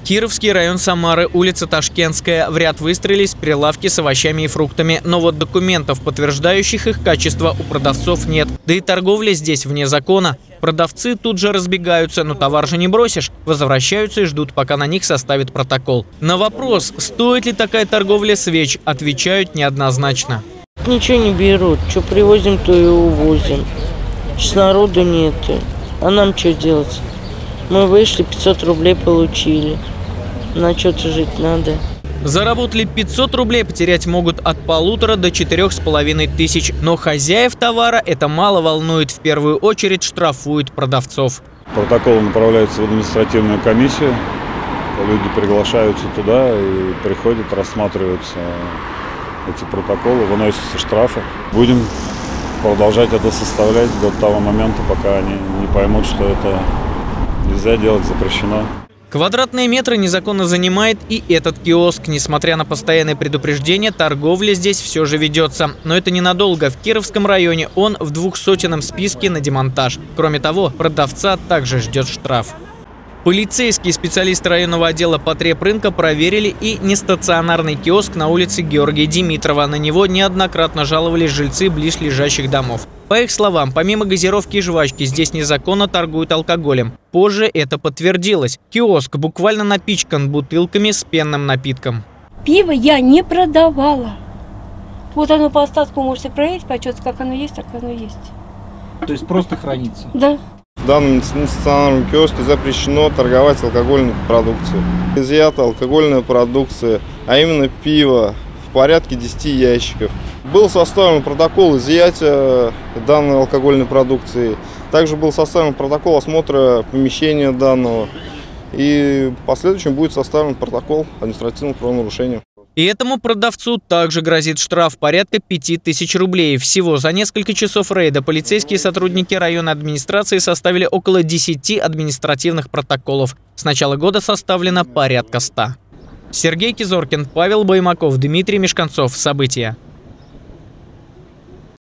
Кировский район Самары, улица Ташкентская. В ряд выстроились прилавки с овощами и фруктами. Но вот документов, подтверждающих их качество, у продавцов нет. Да и торговля здесь вне закона. Продавцы тут же разбегаются, но товар же не бросишь. Возвращаются и ждут, пока на них составят протокол. На вопрос, стоит ли такая торговля свеч, отвечают неоднозначно. Ничего не берут. Что привозим, то и увозим. Сейчас народу нет. А нам что делать? Мы вышли, 500 рублей получили. На что-то жить надо. Заработали 500 рублей, потерять могут от 1500 до 4500. Но хозяев товара это мало волнует. В первую очередь штрафуют продавцов. Протоколы направляются в административную комиссию. Люди приглашаются туда и приходят, рассматриваются эти протоколы, выносятся штрафы. Будем продолжать это составлять до того момента, пока они не поймут, что это нельзя делать, запрещено. Квадратные метры незаконно занимает и этот киоск. Несмотря на постоянные предупреждения, торговля здесь все же ведется. Но это ненадолго. В Кировском районе он в 200-м списке на демонтаж. Кроме того, продавца также ждет штраф. Полицейские специалисты районного отдела потребрынка проверили и нестационарный киоск на улице Георгия Димитрова. На него неоднократно жаловались жильцы близлежащих домов. По их словам, помимо газировки и жвачки, здесь незаконно торгуют алкоголем. Позже это подтвердилось. Киоск буквально напичкан бутылками с пенным напитком. Пиво я не продавала. Вот оно по остатку можете проверить, почётно, как оно есть, так оно есть. То есть просто хранится? Да. В данном нестационарном киоске запрещено торговать алкогольной продукцией. Изъята алкогольная продукция, а именно пиво, в порядке 10 ящиков. Был составлен протокол изъятия данной алкогольной продукции. Также был составлен протокол осмотра помещения данного. И в последующем будет составлен протокол административного правонарушения. И этому продавцу также грозит штраф порядка 5000 рублей. Всего за несколько часов рейда полицейские сотрудники районной администрации составили около 10 административных протоколов. С начала года составлено порядка 100. Сергей Кизоркин, Павел Баймаков, Дмитрий Мешканцов. События.